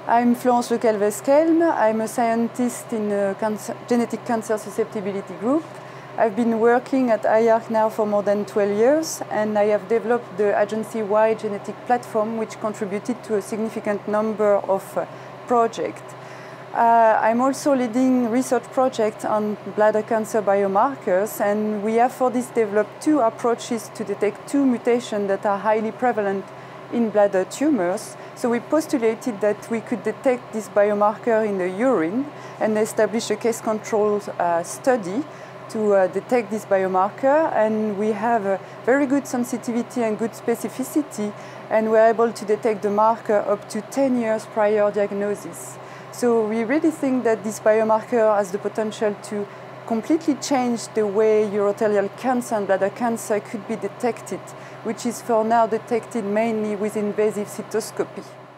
I'm Florence Lecalvez-Kelm. I'm a scientist in the genetic cancer susceptibility group. I've been working at IARC now for more than 12 years, and I have developed the agency-wide genetic platform, which contributed to a significant number of projects. I'm also leading research projects on bladder cancer biomarkers, and we have for this developed two approaches to detect two mutations that are highly prevalent in bladder tumors. So we postulated that we could detect this biomarker in the urine and establish a case control study to detect this biomarker, and we have a very good sensitivity and good specificity, and we're able to detect the marker up to 10 years prior diagnosis. So we really think that this biomarker has the potential to completely change the way urothelial cancer and bladder cancer could be detected, which is for now detected mainly with invasive cystoscopy.